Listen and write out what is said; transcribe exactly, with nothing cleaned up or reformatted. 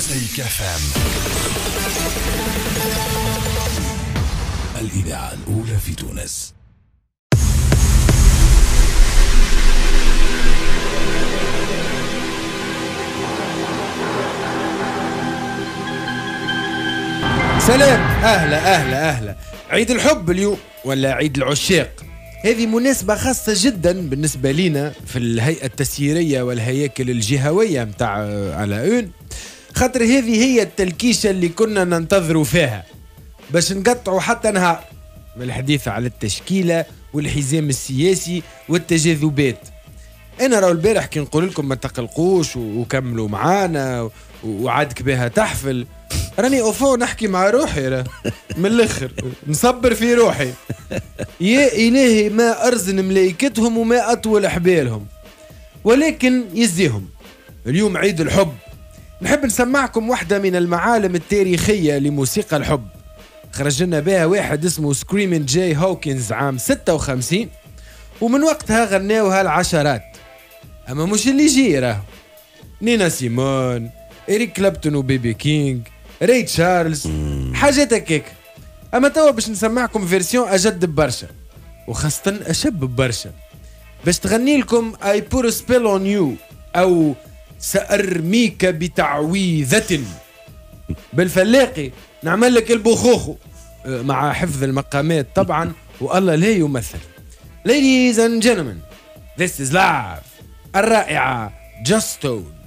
مزيك اف ام، الإذاعة الأولى في تونس. سلام، أهلا أهلا أهلا. عيد الحب اليوم ولا عيد العشاق؟ هذه مناسبة خاصة جدا بالنسبة لنا في الهيئة التسييرية والهياكل الجهوية متاع على اون، خاطر هذه هي التلكيشة اللي كنا ننتظروا فيها باش نقطعوا حتى نهار من الحديث على التشكيلة والحزام السياسي والتجاذبات. أنا راهو البارح كي نقول لكم ما تقلقوش وكملوا معانا وعادك بها تحفل، راني أوفو نحكي مع روحي راه من الآخر نصبر في روحي. يا إلهي ما أرزن ملايكتهم وما أطول حبالهم، ولكن يزيهم اليوم عيد الحب. نحب نسمعكم واحدة من المعالم التاريخية لموسيقى الحب، خرج لنا بها واحد اسمه سكريمين جاي هوكنز عام ستة وخمسين، ومن وقتها غناوها العشرات. أما مش اللي يجي راهو نينا سيمون، إريك كلابتون وبيبي كينج، ري تشارلز، حاجات هكاك. أما توا باش نسمعكم فيرسيون أجد برشا وخاصة أشب برشا، باش تغني لكم I put a spell on you أو سأرميك بتعويذة بالفلاقي. نعمل لك البخوخو مع حفظ المقامات طبعا، والله لا يمثل. Ladies and gentlemen, this is live الرائعة جاستون.